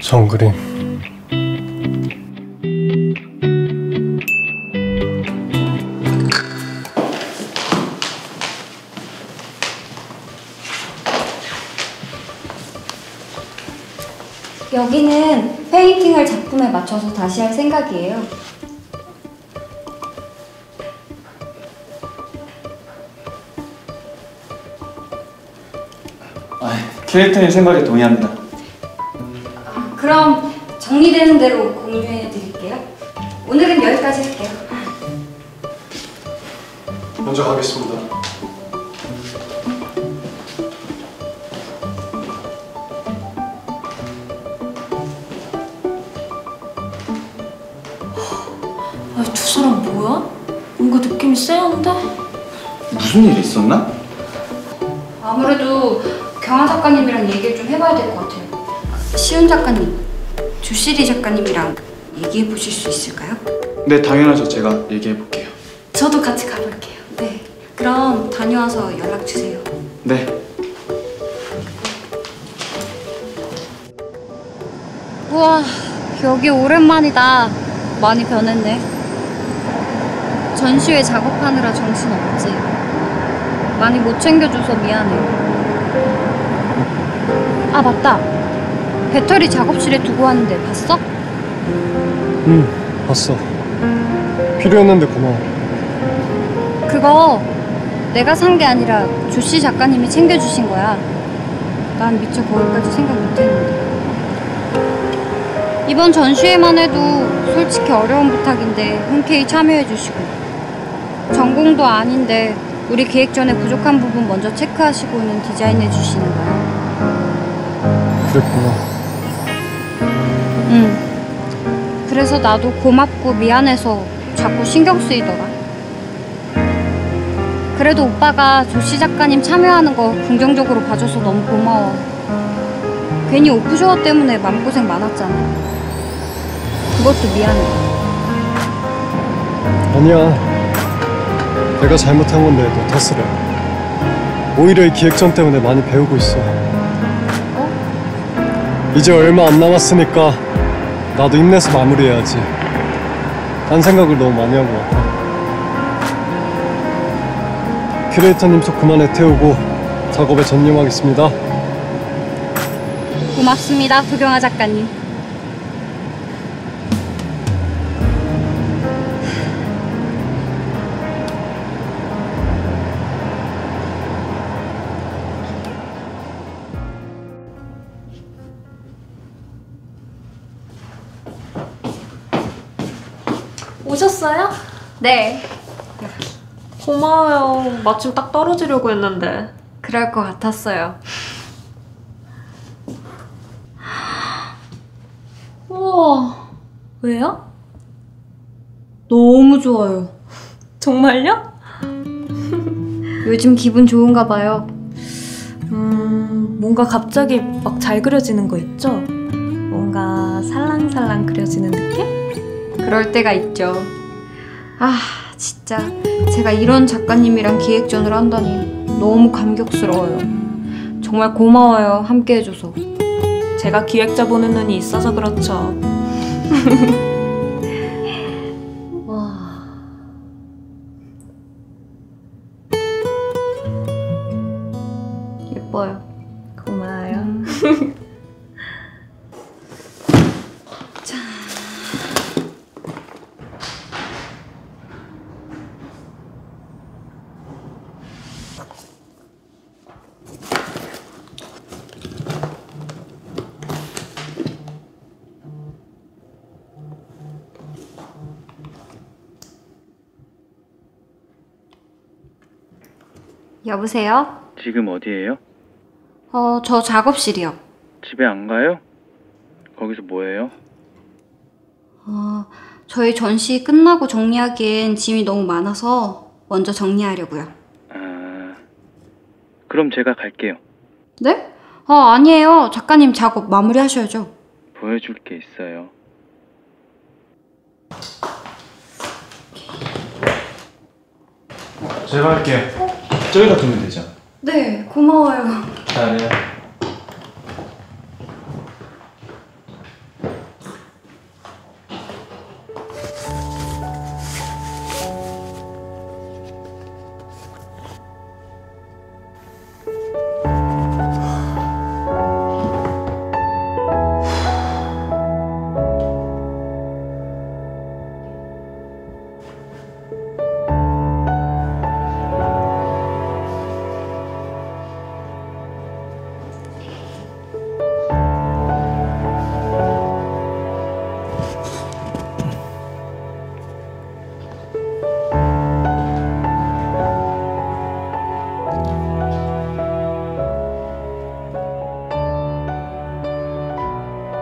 정그림. 여기는 페인팅을 작품에 맞춰서 다시 할 생각이에요. 캐릭터의 생각에 동의합니다. 그럼 정리되는 대로 공유해 드릴게요. 오늘은 여기까지 할게요. 먼저 가겠습니다. 두 사람 뭐야? 뭔가 느낌이 쎄한데? 무슨 일이 있었나? 아무래도 경아 작가님이랑 얘기를 좀 해봐야 될 것 같아요. 시훈 작가님, 조시리 작가님이랑 얘기해 보실 수 있을까요? 네, 당연하죠. 제가 얘기해 볼게요. 저도 같이 가볼게요. 네. 그럼 다녀와서 연락 주세요. 네. 우와, 여기 오랜만이다. 많이 변했네. 전시회 작업하느라 정신없지. 많이 못 챙겨줘서 미안해. 아, 맞다. 배터리 작업실에 두고 왔는데 봤어? 응, 봤어. 필요했는데 고마워. 그거 내가 산 게 아니라 조씨 작가님이 챙겨주신 거야. 난 미처 거기까지 생각 못했는데. 이번 전시회만 해도 솔직히 어려운 부탁인데 흔쾌히 참여해주시고, 전공도 아닌데 우리 기획 전에 부족한 부분 먼저 체크하시고는 디자인해주시는 거야. 그랬구나. 응. 그래서 나도 고맙고 미안해서 자꾸 신경 쓰이더라. 그래도 오빠가 조씨 작가님 참여하는 거 긍정적으로 봐줘서 너무 고마워. 괜히 오프쇼어 때문에 맘고생 많았잖아. 그것도 미안해. 아니야. 내가 잘못한 건데 너 탓을 해. 오히려 이 기획전 때문에 많이 배우고 있어. 이제 얼마 안 남았으니까 나도 힘내서 마무리해야지. 딴 생각을 너무 많이 한 것 같아. 큐레이터님 속 그만 애태우고 작업에 전념하겠습니다. 고맙습니다, 도경아 작가님. 오셨어요? 네. 고마워요. 마침 딱 떨어지려고 했는데. 그럴 것 같았어요. 우와. 왜요? 너무 좋아요. 정말요? 요즘 기분 좋은가 봐요. 뭔가 갑자기 막 잘 그려지는 거 있죠? 뭔가 살랑살랑 그려지는 느낌? 그럴 때가 있죠. 아, 진짜 제가 이런 작가님이랑 기획전을 한다니 너무 감격스러워요. 정말 고마워요, 함께 해줘서. 제가 기획자 보는 눈이 있어서 그렇죠. 와. 예뻐요. 고마워요. 자. 여보세요? 지금 어디에요? 저 작업실이요. 집에 안 가요? 거기서 뭐해요? 저희 전시 끝나고 정리하기엔 짐이 너무 많아서 먼저 정리하려고요. 아, 그럼 제가 갈게요. 네? 아니에요. 작가님 작업 마무리하셔야죠. 보여줄 게 있어요. 제가 할게요. 저기다 두면 되죠? 네, 고마워요. 잘해요.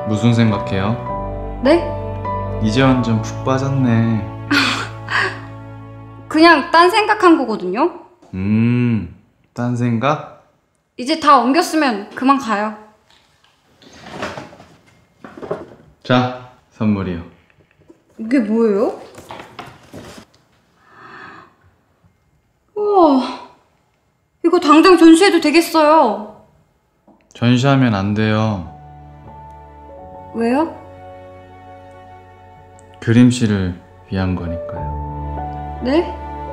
무슨 생각해요? 네? 이제 완전 푹 빠졌네. 그냥 딴 생각한 거거든요. 딴 생각? 이제 다 옮겼으면 그만 가요. 자, 선물이요. 이게 뭐예요? 우와, 이거 당장 전시해도 되겠어요. 전시하면 안 돼요. 왜요? 그림실을 위한 거니까요. 네?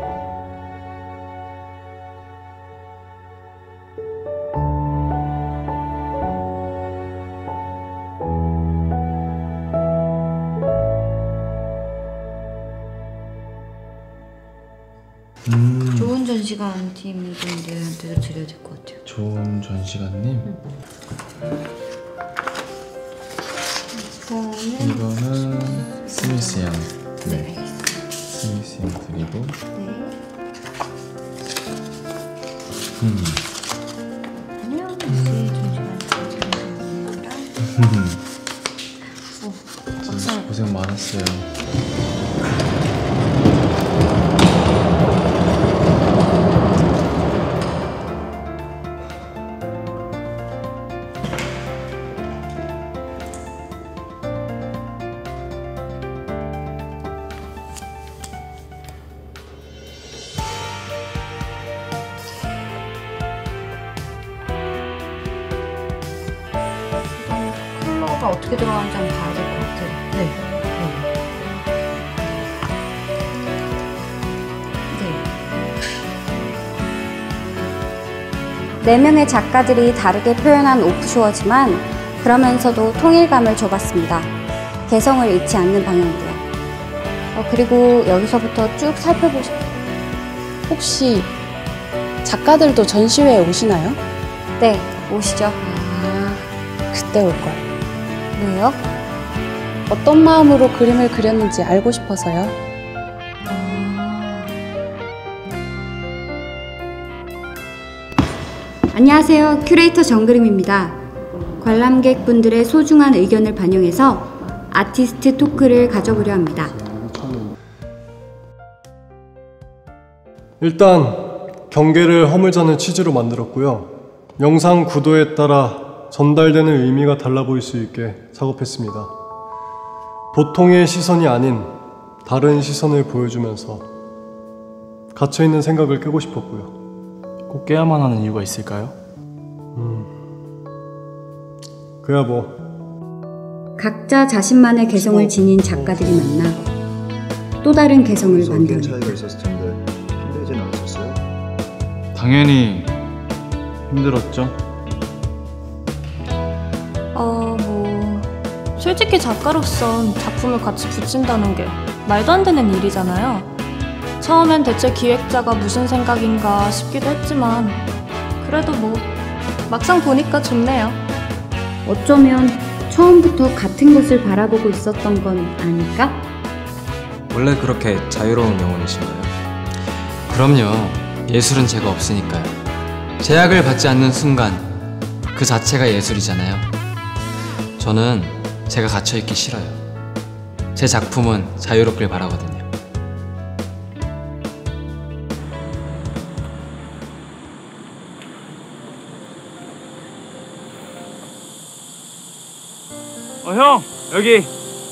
좋은 전시관 팀분들한테도 드려야 될 것 같아요. 좋은 전시관님? 이거는 스미스 양. 네. 스미스 양 드리고. 아니요, 전시관 진짜 고생 많았어요. 컬러가 어떻게 들어가는지 한번 봐야 될 것 같아요. 네. 네, 명의 작가들이 다르게 표현한 오프쇼어지만 그러면서도 통일감을 줘봤습니다. 개성을 잃지 않는 방향으로요. 그리고 여기서부터 쭉 살펴보시죠. 혹시 작가들도 전시회에 오시나요? 네, 오시죠. 그때 올 걸. 왜요? 어떤 마음으로 그림을 그렸는지 알고 싶어서요. 안녕하세요. 큐레이터 정그림입니다. 관람객분들의 소중한 의견을 반영해서 아티스트 토크를 가져보려 합니다. 일단 경계를 허물자는 취지로 만들었고요. 영상 구도에 따라 전달되는 의미가 달라 보일 수 있게 작업했습니다. 보통의 시선이 아닌 다른 시선을 보여주면서 갇혀있는 생각을 깨고 싶었고요. 꼭 깨야만 하는 이유가 있을까요? 그야 뭐 각자 자신만의 개성을 지닌 작가들이 만나 또 다른 개성을 만들어냅니다. 차이가 있었을 텐데 힘들진 않으셨어요? 당연히 힘들었죠. 솔직히 작가로선 작품을 같이 붙인다는 게 말도 안 되는 일이잖아요. 처음엔 대체 기획자가 무슨 생각인가 싶기도 했지만 그래도 뭐 막상 보니까 좋네요. 어쩌면 처음부터 같은 것을 바라보고 있었던 건 아닐까? 원래 그렇게 자유로운 영혼이신가요? 그럼요. 예술은 제가 없으니까요. 제약을 받지 않는 순간 그 자체가 예술이잖아요. 저는 제가 갇혀있기 싫어요. 제 작품은 자유롭길 바라거든요. 형! 여기!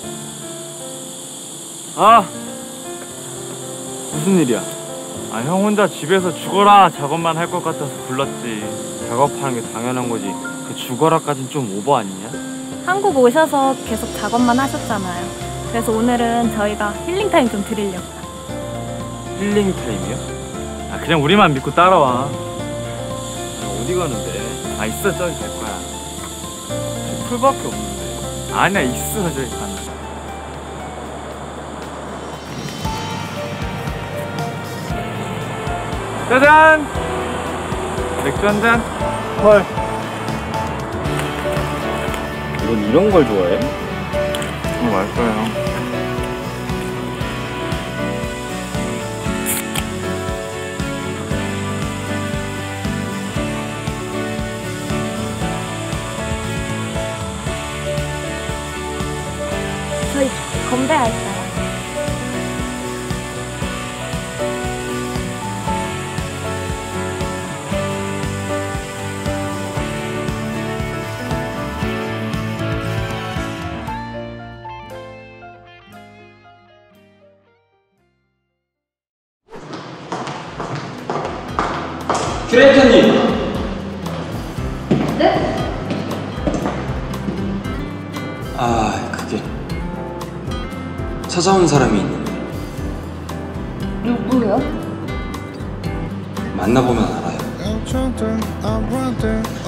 무슨 일이야? 형 혼자 집에서 죽어라 작업만 할 것 같아서 불렀지. 작업하는 게 당연한 거지. 그 죽어라까진 좀 오버 아니냐? 한국 오셔서 계속 작업만 하셨잖아요. 그래서 오늘은 저희가 힐링타임 좀 드리려고. 힐링 타임이요? 그냥 우리만 믿고 따라와. 어디 가는데? 있어, 저기 갈 거야. 풀밖에 없는데. 아니야, 있어, 저기 가는. 짜잔! 맥주 한 잔? 헐. 넌 이런 걸 좋아해? 맛있어요. 저희 건배할까요? 큐레이터님! 네? 그게 찾아온 사람이 있는데 누구요? 만나보면 알아요.